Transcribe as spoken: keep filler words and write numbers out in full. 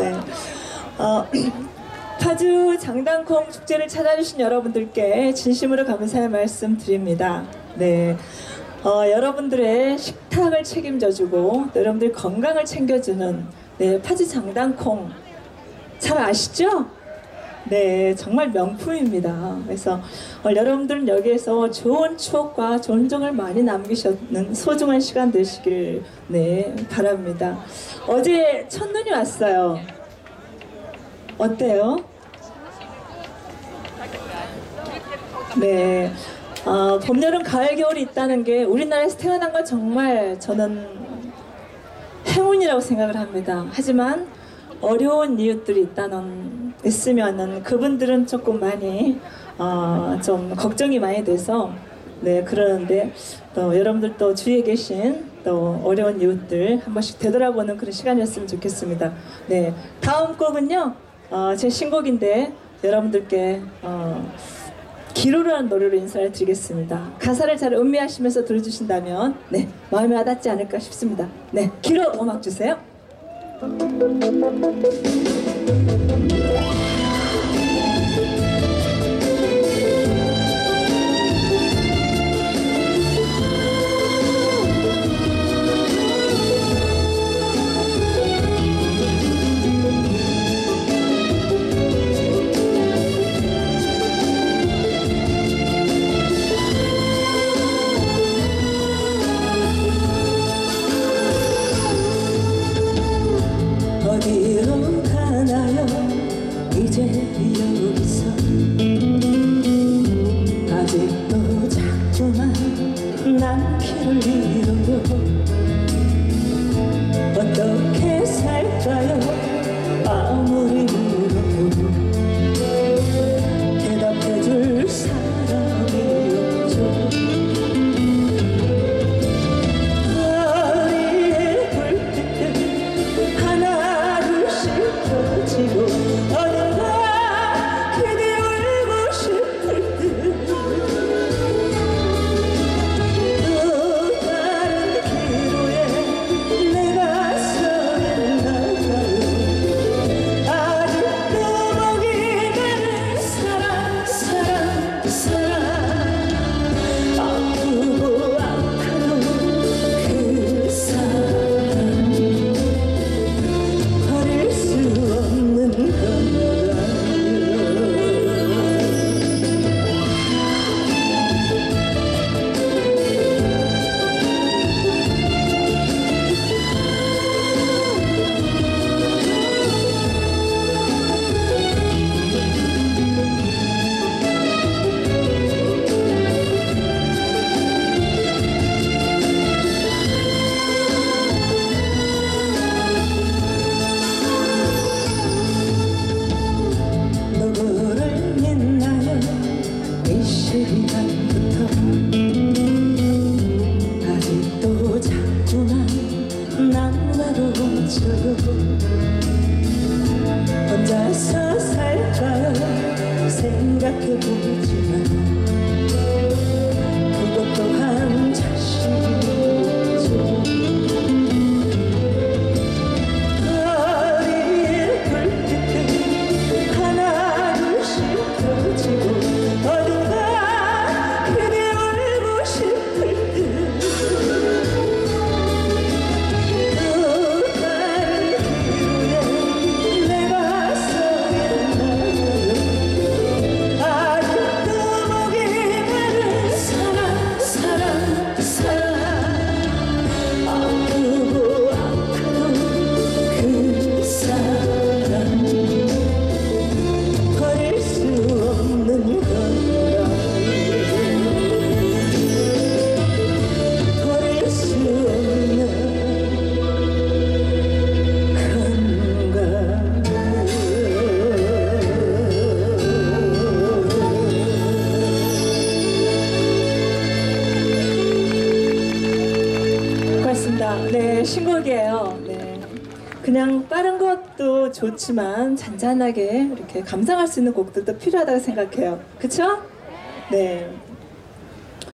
네. 어, 파주 장단콩 축제를 찾아주신 여러분들께 진심으로 감사의 말씀 드립니다. 네. 어, 여러분들의 식탁을 책임져주고 여러분들 건강을 챙겨주는 네, 파주 장단콩 잘 아시죠? 네, 정말 명품입니다. 그래서 어, 여러분들은 여기에서 좋은 추억과 좋은 정을 많이 남기셨는 소중한 시간 되시길 네, 바랍니다. 어제 첫눈이 왔어요. 어때요? 네, 어, 봄, 여름, 가을, 겨울이 있다는 게 우리나라에서 태어난 건 정말 저는 행운이라고 생각을 합니다. 하지만 어려운 이웃들이 있다는 있으면은 그분들은 조금 많이 어, 좀 걱정이 많이 돼서 네 그러는데 또 여러분들 또 주위에 계신 또 어려운 이웃들 한 번씩 되돌아보는 그런 시간이었으면 좋겠습니다. 네 다음 곡은요 어, 제 신곡인데 여러분들께 어, 기로라는 노래로 인사를 드리겠습니다. 가사를 잘 음미하시면서 들어주신다면 네 마음에 와닿지 않을까 싶습니다. 네 기로 음악 주세요. 어디로 가나요 이제 여기서 아직도 자꾸만 난 길을 잃어요 어떻게 살까요 아무리 물어도 대답해줄 사람이 없죠 거리에 불빛들 하나 지고 어딘가 그대 울고 싶을 듯 또 다른 기로에 내가 서 있나봐요 아직도 목이 가는 사랑 사랑 사랑 아프고 아파도 그 사랑 버릴 수 없는 건가요 누구를 믿나요 이 시간부터 아직도 자꾸만 난 외로워져요 혼자서 살까요 생각해보지만 그것 또한 자신이죠 거리의 불빛들 하나 둘씩 펴지고 어딘가 그대 울고 싶을 듯 또 다른 기로에 내가 서 있나요 아직도 목이 가는 사랑 사랑 사랑 아프고 아파도 그 사랑 버릴 수 없는 건가요 버릴 수 없는 고맙습니다. 네, 신곡이에요. 네. 그냥 빠른 것도 좋지만 잔잔하게 이렇게 감상할 수 있는 곡들도 필요하다고 생각해요. 그쵸? 네.